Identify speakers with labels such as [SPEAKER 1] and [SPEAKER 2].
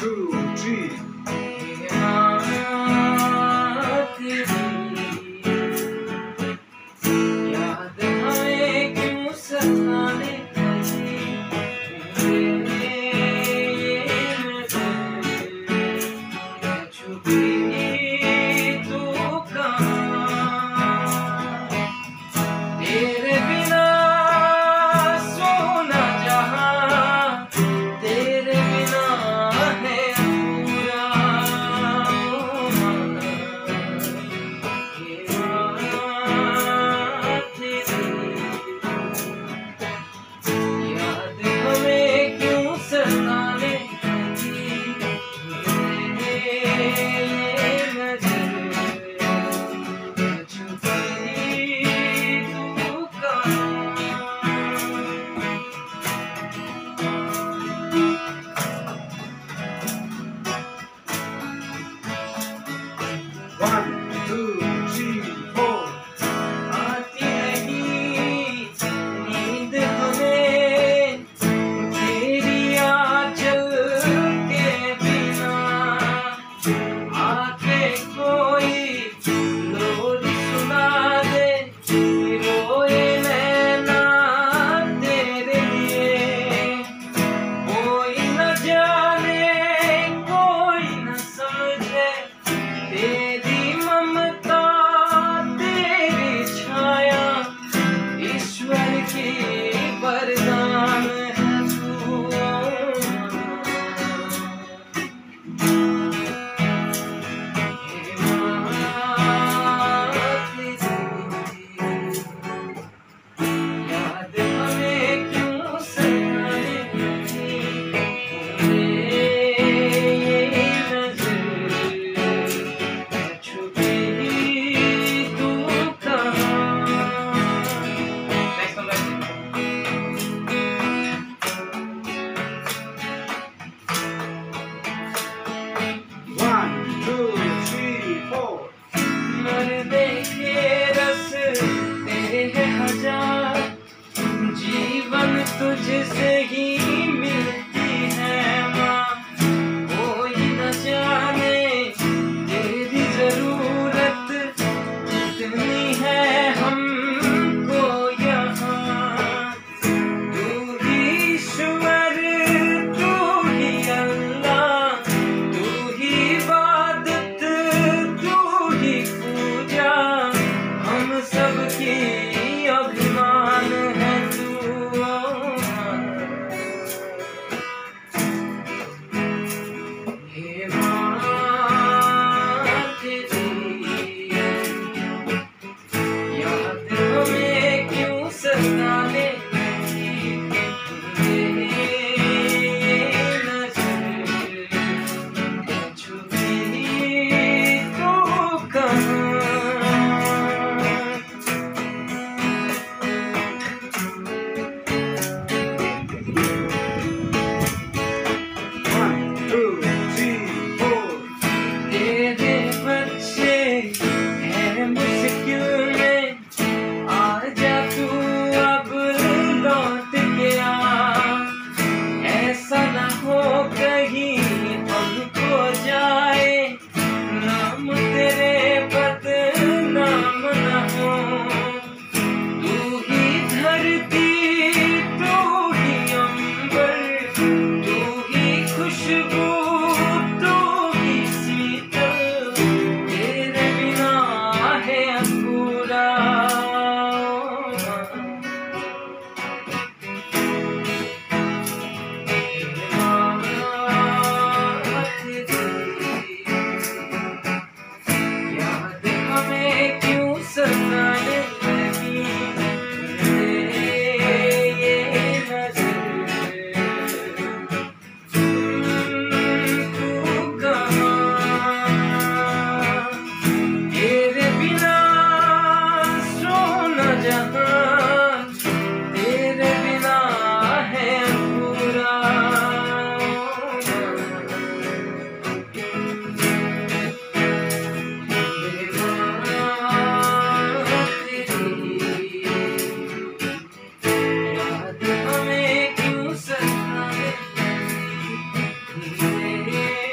[SPEAKER 1] two, three.
[SPEAKER 2] याद हमें क्यों सताने लगी, छुपी तू कहाँ, तेरे बिना सोना जहाँ, तेरे बिना है पूरा याद हमें क्यों सताने लगी, छुपी तू कहाँ।
[SPEAKER 1] One, two, three, four.
[SPEAKER 2] आती नहीं नींद हमें तेरी आंचल के बिना, आके कोई लोरी सुना दे, रोए नैना तेरे लिए, कोई न जाने कोई न समझे, तेरी ममता तेरी छाया, ईश्वर की वरदान है तू। हे माँ तेरी याद हमें क्यों सताने लगी, ये नजर छुपी तू कहाँ। Next one, guys.
[SPEAKER 1] One, two, three, four.
[SPEAKER 2] मरने के रास्ते हैं हजार, जीवन तुझसे ही मिलती है माँ, कोई न जाने तेरी जरूरत कितनी है हमको यहाँ, तू ही ईश्वर तू ही अल्लाह, तू ही इबादत तू ही पूजा, हम सबकी अभिमान है तू। हे माँ तेरी याद हमें क्यों सताने लगी, नजर छुपी तू कहाँ।
[SPEAKER 1] One, two, three, four.
[SPEAKER 2] तेरे बच्चे हैं मुश्किल में, आजा तू अब लौट के आ, ऐसा न हो कहीं हमको जाए, नाम तेरे बदनाम न हो, तू ही धरती तू ही अंबर, तू ही खुशबू तू ही शीतल, तेरे बिना है अधूरा। याद हमें क्यों सताने लगी, ये नजर तू कहाँ, तेरे बिना सोना जहाँ, तेरे बिना है पूरा। हे माँ तेरी याद हमें क्यों सताने लगी,